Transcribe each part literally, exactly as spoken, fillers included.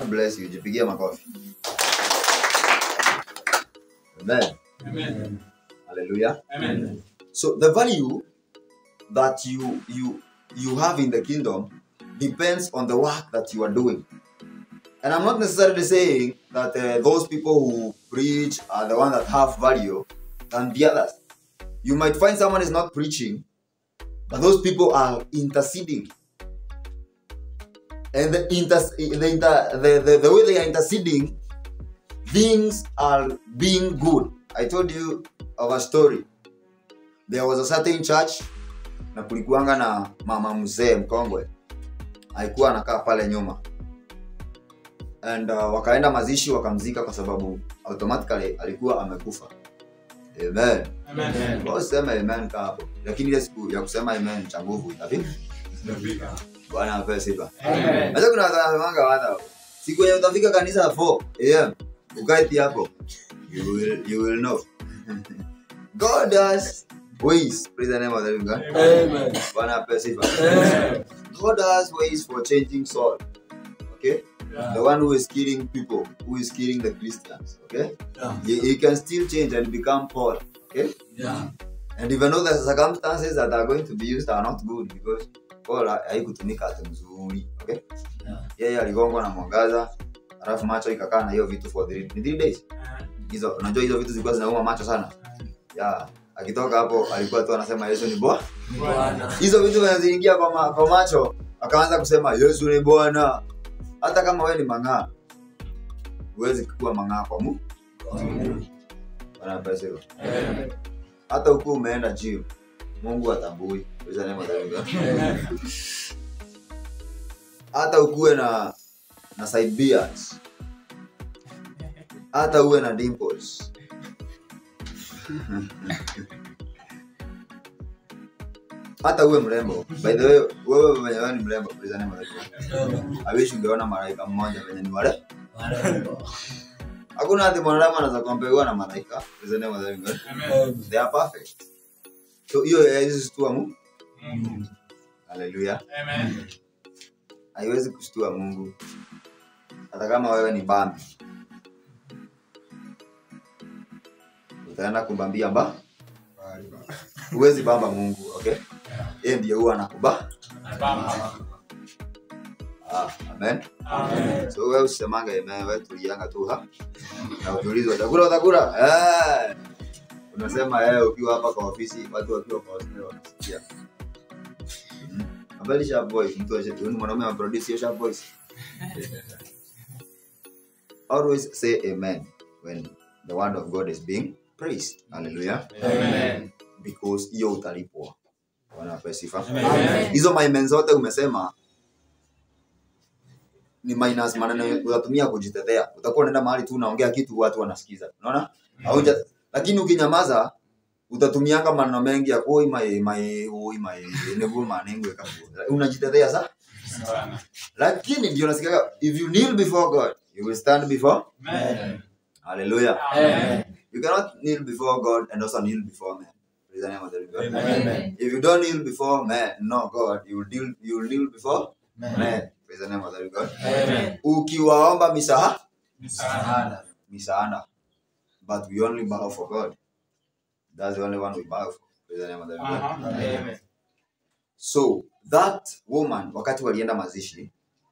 God bless you. Jipigie makofi. Amen. Amen. Hallelujah. Amen. So the value that you you you have in the kingdom depends on the work that you are doing. And I'm not necessarily saying that uh, those people who preach are the ones that have value than the others. You might find someone is not preaching, but those people are interceding. And the, inter- the, inter- the, the, the way they are interceding, things are being good. I told you of a story. There was a certain church, na kulikuanga na mama mzee mkongwe. Alikuwa anakaa pale nyuma. And uh, wakaenda mazishi wakamzika kwa sababu automatically alikuwa amekufa. Amen. Amen. Kwa sema amen hapo. Lakini ile siku ya kusema amen cha nguvu itafika. Bwana apewe sifa. Amen. Hata kuna watu wata siku yenye utafika kanisa four a m ukaiti hapo. You will you will know. God does ways. Praise the name of the living God. Amen. Bwana apewe sifa. Amen. God has ways for changing soul. Okay? Yeah. The one who is killing people, who is killing the Christians. Okay? Yeah. He, he can still change and become Paul. Okay? Yeah. And even though the circumstances that are going to be used are not good, because Paul haikutumika ati mzuri. Okay? Yeah. Yeye aligongwa na mwangaza, alafu macho ikakaa na hiyo vitu for three, three days. Hizo unajua hizo vitu zilikuwa zinauma macho sana. Yeah. Akitoka hapo alikuwa tu anasema Yesu ni Bwana. Bwana. Hizo vitu vinaziingia kwa, ma, kwa macho, akaanza kusema Yesu ni Bwana. Hata kama wewe ni mang'aa, huwezi kuwa mang'aa kwa Mungu. Bwana pesa. Amen. Hata ukiwa umeenda gym, Mungu atambui. Kwa neno la Mungu. Hata ukuwe na na side beards. Hata uwe na dimples. Hata uwe mrembo. By the way, wewe wewe ni mrembo, kwa neno la Mungu. I wish ungeona malaika mmoja venye ni wale. Hakuna hadi mwanadamu anaweza kumpea na malaika. Kwa neno la Mungu. Amen. They are perfect. So hiyo hizo tu Mungu. Hallelujah. Amen. Haiwezi kushtua Mungu. Hata kama wewe ni bambi. Utaenda kumbambia ba? Huwezi bamba Mungu, okay? Yeye ndiye huwa anakuba. Ah, amen. Amen. So wewe usemanga amen, wewe tulianga tu ha. Na ukiulizwa utakula utakula. Eh. Unasema eh ukiwa hapa kwa ofisi, watu wakiwa kwa ofisi wanasikia. Habari sharp voice, mtu aje tu mwanaume wa produce hiyo sharp voice. Always say amen when the word of God is being praised. Hallelujah. Amen. Because hiyo utalipwa. Bwana asifiwe. Amen. Hizo maimen zote umesema ni minus maneno unatumia kujitetea. Utakuwa unaenda mahali tu unaongea kitu watu wanasikiza. Unaona? Hauja lakini ukinyamaza utatumianga maneno mengi ya oi mai mai oi mai nebu manengo ekabu. Unajitetea sana. Lakini ndio unasikia if you kneel before God, you will stand before. Amen. Hallelujah. Amen. You cannot kneel before God and also kneel before man. Praise the name of the Lord. Amen. If you don't kneel before man, no God, you will kneel you will kneel before Amen. man. Praise the name of the Lord. Amen. Ukiwaomba misaha, Msaada. misaada. But we only bow for God. That's the only one we bow for. Praise the name of the Lord. Amen. So that woman wakati walienda mazishi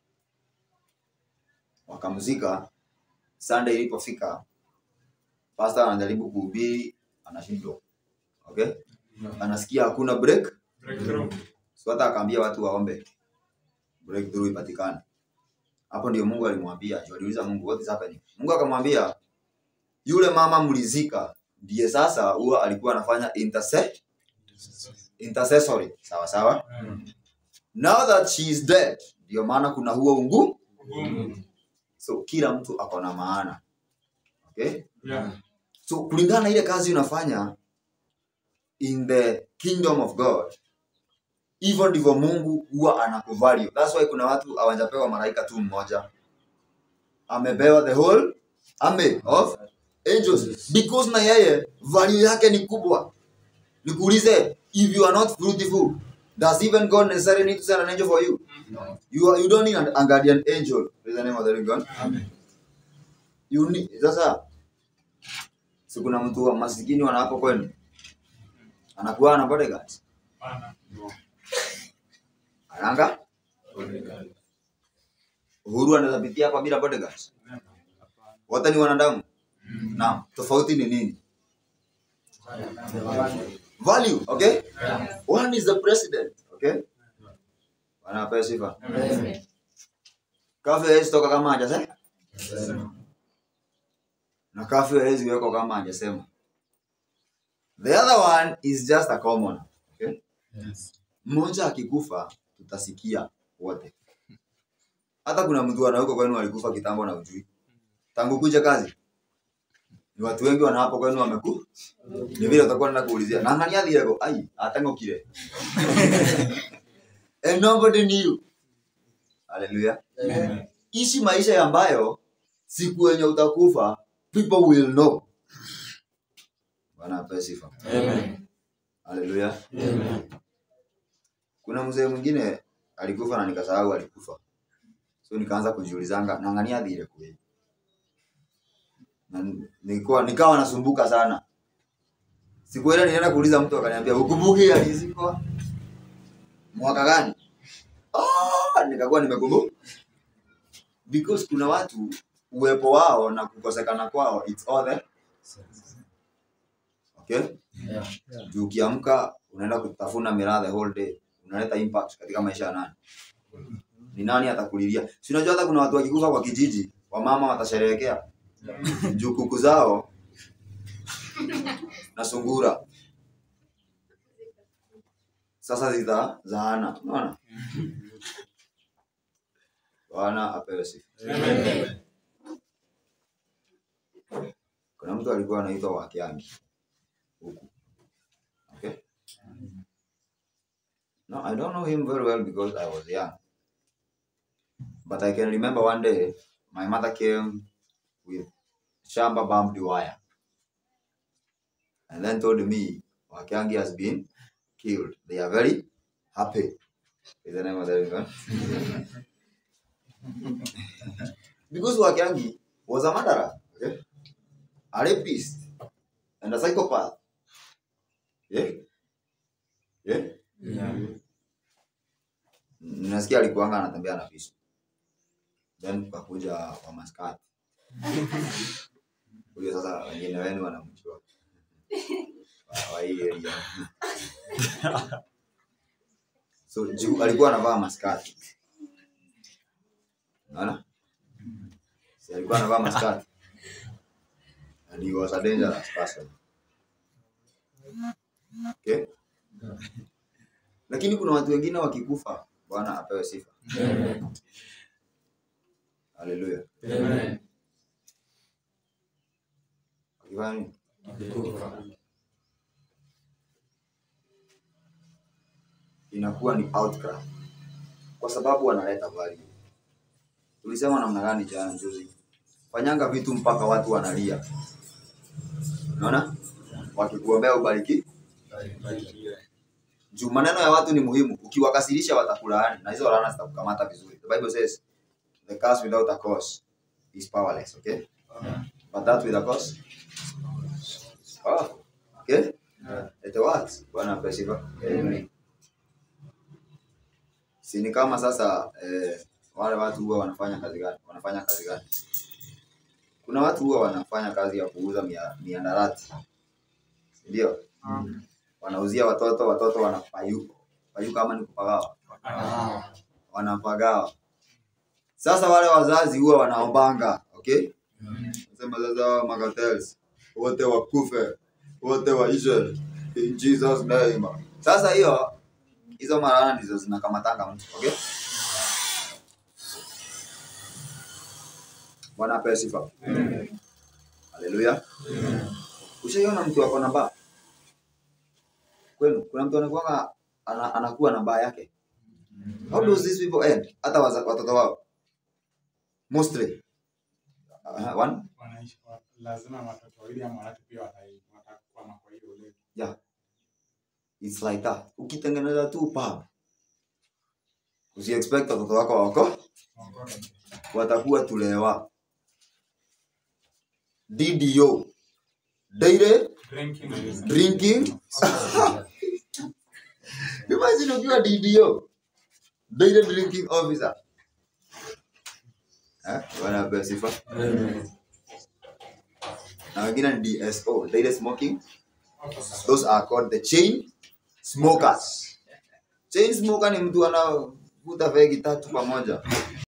wakamzika, Sunday ilipofika pastor anajaribu kuhubiri anashindwa. Okay? Anasikia hakuna break. Breakthrough. So hata akaambia watu waombe breakthrough ipatikane. Hapo ndio Mungu alimwambia, aliuliza Mungu what is happening. Mungu akamwambia yule mama mlizika ndiye sasa huwa alikuwa anafanya intercession intercessory. Sawa sawa? Mm. Now that she is dead, ndio maana kuna huo ungu. Mm. So kila mtu ako na maana. Okay? Yeah. So kulingana na ile kazi unafanya in the kingdom of God, even ndivyo Mungu huwa anakuvalue. That's why kuna watu hawajapewa malaika tu mmoja. Amepewa the whole army of angels because na yeye value yake ni kubwa. Nikuulize, if you are not fruitful, Does even God necessarily need to send an angel for you? No. You are, you don't need an, a guardian angel. Praise the name of the living God. Amen. You need sasa. Si kuna mtu wa masikini wana hapo kwenu. Anakuwa na bodyguard. No. Ananga? Uhuru anaweza pitia hapa bila bodyguard. Wote ni wanadamu. Naam, tofauti ni nini? Value, okay? Yeah. One is the president, okay? Wanapewa sifa. Amen. Kafe hawezi toka kama hajasema. Yes. Na kafe hawezi weko kama hajasema. The other one is just a common, okay? Yes. Mmoja akikufa tutasikia wote. Hata kuna mtu ana huko kwenu alikufa kitambo na ujui. Tangu kuja kazi. Ni watu wengi wana hapo kwenu wameku. Ni vile utakuwa unaenda kuulizia. Na nani adhi yako? Ai, atango kile. And nobody knew. Hallelujah. Amen. Ishi maisha ambayo siku yenye utakufa people will know. Bwana ape sifa. Amen. Hallelujah. Amen. Kuna mzee mwingine alikufa na nikasahau alikufa. So nikaanza kujiulizanga nangania dhire kweli. Na nilikuwa nikawa nasumbuka sana. Siku ile nilienda kuuliza mtu akaniambia ukumbuki alizikwa mwaka gani? Ah, nikakuwa nimekumbuka. Because kuna watu uwepo wao na kukosekana kwao it's all the okay? Yeah. Juu ukiamka unaenda kutafuna miraa the whole day. Unaleta impact katika maisha ya nani? Ni nani atakulilia? Si unajua hata kuna watu wakikufa kwa kijiji, wamama watasherehekea. Juu kuku zao na sungura. Sasa zita zaana, unaona? Bwana apewe sifa. Amen. Kuna mtu alikuwa anaitwa Wakiangi huku. Okay? No, I don't know him very well because I was young. But I can remember one day my mother came with shamba bumped wire and then told me Wakiangi has been killed. They are very happy. Is the name of the God? Because Wakiangi was a murderer, okay? A rapist and a psychopath. Yeah? Yeah? Yeah. Nasikia alikuanga anatembea na visu. Then pakuja wa maskati. Huyo sasa wengine wenu wanamjua. Wa hii area. So juu alikuwa anavaa maskati. Unaona? Si alikuwa anavaa maskati. And he was a dangerous person. Okay? Lakini kuna watu wengine wakikufa, Bwana apewe sifa. Amen. Hallelujah. Amen. Wakifanya inakuwa ni outcry. Kwa sababu wanaleta value. Tulisema namna gani jana juzi? Fanyanga vitu mpaka watu wanalia. Unaona? Wakikuombea ubariki. Juu maneno ya watu ni muhimu. Ukiwakasirisha watakulaani na hizo laana zitakukamata vizuri. The Bible says the curse without a cause is powerless, okay? Yeah. But that with a cause is powerful. Okay? Yeah. It works. Bwana ape sifa. Amen. Si ni kama sasa eh, wale watu huwa wanafanya kazi gani? Wanafanya kazi gani? Kuna watu huwa wanafanya kazi ya kuuza mia, miandarati. Ndio? Mm. Wanauzia watoto, watoto wanapayuka. Payuka kama ni kupagawa. Ah. Wanapagawa. Sasa wale wazazi huwa wanaombanga, okay? Nasema sasa makartels wote wakufe, wote waishe in Jesus name. Sasa hiyo hizo marana ndizo zinakamatanga mtu, okay? Bwana ape sifa. Amen. Hallelujah. Amen. Ushaona mtu ako na mbaya? Kwenu kuna mtu anakuwa ana, anakuwa na mbaya yake. How does these people end? Hata waza- watoto wao. Mostly. Uh, one? Wanaishi wa- lazima watoto wawili ama watatu pia watai- watakwama kwa hiyo level. Yeah. It's like that. Ukitengeneza tu pub Usi expect watoto wako wako watakuwa tulewa. D D O, daily Drinking. drinking. Imagine ukiwa D D O, daily drinking officer. Eh, wana besifa. Amen. Na wengine ni D S O, daily smoking. Those are called the chain smokers. Chain smoker ni mtu anavuta vegi tatu pamoja.